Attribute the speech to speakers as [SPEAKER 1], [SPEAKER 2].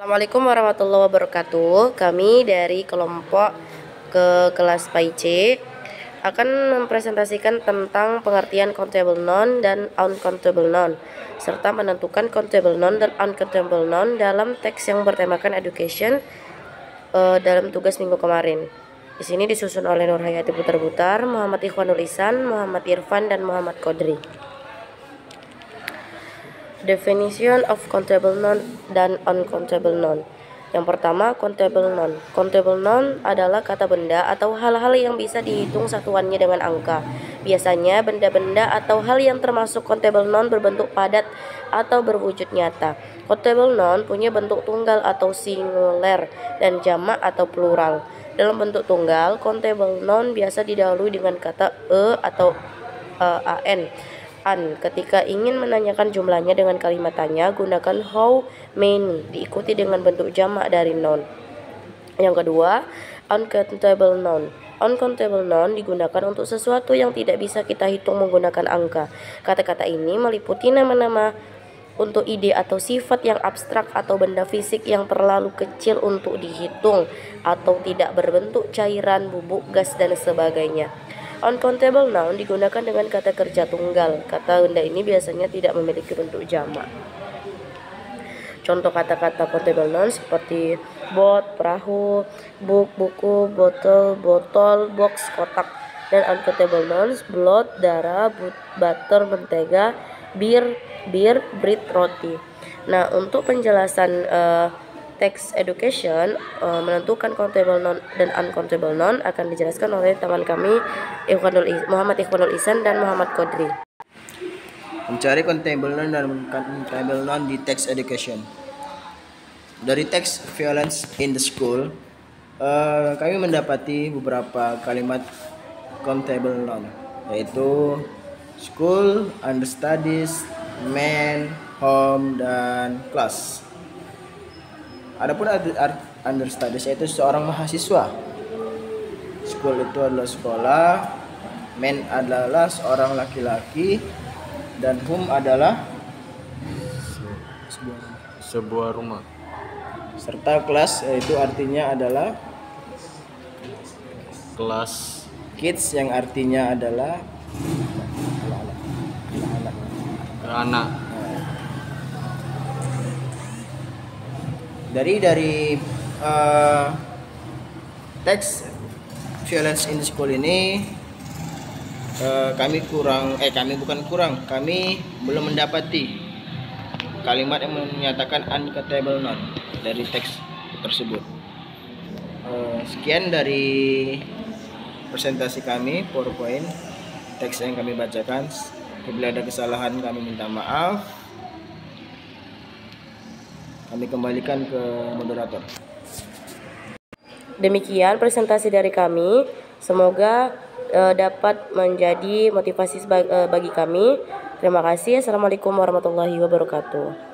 [SPEAKER 1] Assalamualaikum warahmatullahi wabarakatuh. Kami dari kelompok kelas PAIC akan mempresentasikan tentang pengertian countable noun dan uncountable noun serta menentukan countable noun dan uncountable noun dalam teks yang bertemakan education dalam tugas minggu kemarin. Di sini disusun oleh Nur Hayati Butar-Butar, Muhammad Ikhwanul Ihsan, Muhammad Irfan, dan Muhammad Qadri. Definition of countable noun dan uncountable noun. Yang pertama, countable noun. Countable noun adalah kata benda atau hal-hal yang bisa dihitung satuannya dengan angka. Biasanya benda-benda atau hal yang termasuk countable noun berbentuk padat atau berwujud nyata. Countable noun punya bentuk tunggal atau singular dan jamak atau plural. Dalam bentuk tunggal, countable noun biasa didahului dengan kata atau an. Ketika ingin menanyakan jumlahnya dengan kalimat tanya, gunakan how many diikuti dengan bentuk jamak dari noun. Yang kedua, uncountable noun. Uncountable noun digunakan untuk sesuatu yang tidak bisa kita hitung menggunakan angka. Kata-kata ini meliputi nama-nama untuk ide atau sifat yang abstrak atau benda fisik yang terlalu kecil untuk dihitung atau tidak berbentuk cairan, bubuk, gas, dan sebagainya. Uncountable noun digunakan dengan kata kerja tunggal. Kata benda ini biasanya tidak memiliki bentuk jamak. Contoh kata-kata countable noun seperti boat, perahu, book, buku, botol, botol, box, kotak. Dan uncountable nouns blood, darah, butter, mentega, bir, bread, roti. Nah, untuk penjelasan teks education menentukan countable noun dan uncountable noun akan dijelaskan oleh teman kami Muhammad Ikhwanul Ihsan dan Muhammad Qadri.
[SPEAKER 2] Mencari countable noun dan uncountable noun di teks education. Dari teks violence in the school, kami mendapati beberapa kalimat countable noun, yaitu school, understudies, man, home, dan class. Adapun understudies yaitu seorang mahasiswa. School itu adalah sekolah, man adalah seorang laki-laki, dan home adalah
[SPEAKER 3] sebuah rumah.
[SPEAKER 2] Serta kelas yaitu artinya adalah
[SPEAKER 3] Kelas.
[SPEAKER 2] kids yang artinya adalah
[SPEAKER 3] Anak.
[SPEAKER 2] Dari teks violence in the school ini kami belum mendapati kalimat yang menyatakan uncountable noun dari teks tersebut. Sekian dari presentasi kami, PowerPoint teks yang kami bacakan. Apabila ada kesalahan kami minta maaf. Kami kembalikan ke moderator.
[SPEAKER 1] Demikian presentasi dari kami. Semoga dapat menjadi motivasi bagi kami. Terima kasih. Assalamualaikum warahmatullahi wabarakatuh.